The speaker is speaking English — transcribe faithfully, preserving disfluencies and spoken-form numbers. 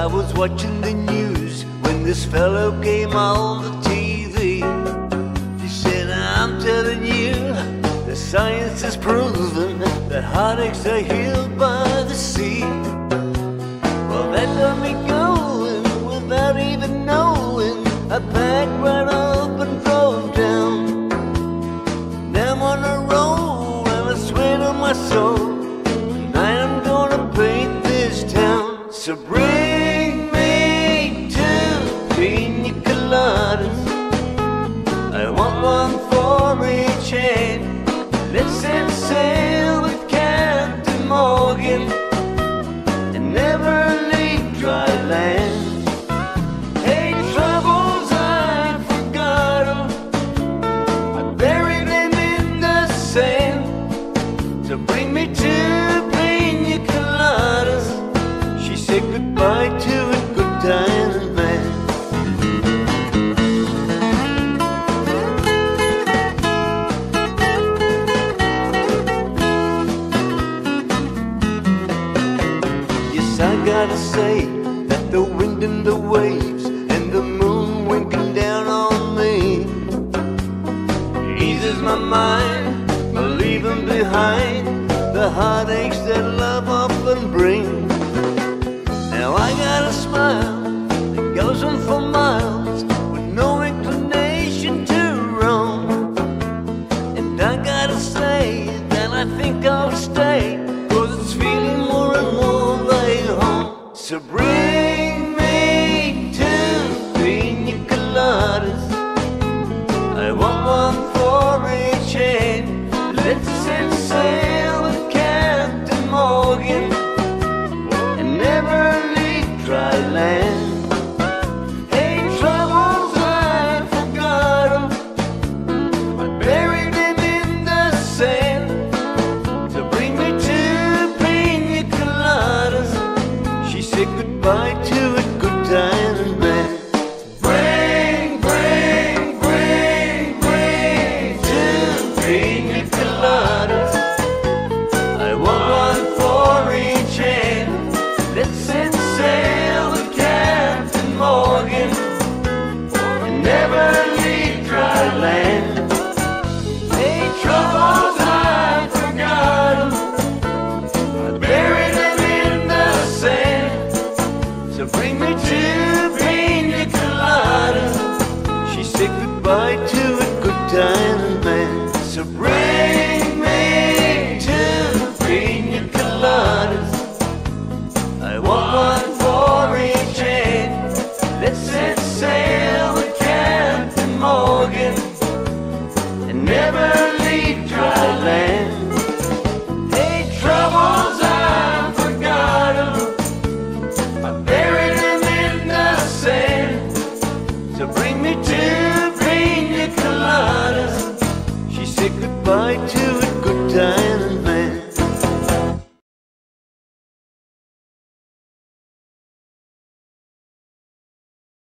I was watching the news when this fellow came on the T V. He said, I'm telling you, the science has proven that heartaches are healed by the sea. Well, that got me going without even knowing. I packed right up and drove down. Now I'm on a roll and I swear to my soul, tonight I'm gonna paint this town. So bring me two pina coladas, I want one for each hand. Let's set sail with Captain Morgan and never leave dry land. Hey, troubles, I forgot them, I buried them in the sand. So bring me two pina coladas. She said goodbye to a good time, man. Yes, I gotta say that the wind and the waves and the moon winking down on me eases my mind by leaving behind the heartaches that love often brings. Now I got a smile that goes on for miles with no inclination to roam. And I gotta say that I think I'll stay, 'cause it's feeling more and more like home. So bring me two pina coladas, I want one for each hand. Let's set sail with Captain Morgan and never leave dry land. Hey, troubles, I forgot them, I buried them in the sand. So bring me two pina coladas. She said goodbye to a good time, man. Bring, bring, bring, bring two pina coladas, I want one for each hand. Let's set sail with Captain Morgan and never leave dry land. Hey, troubles, I forgot them, I buried them in the sand. So bring me two pina coladas. She said goodbye to a good time, man. So bring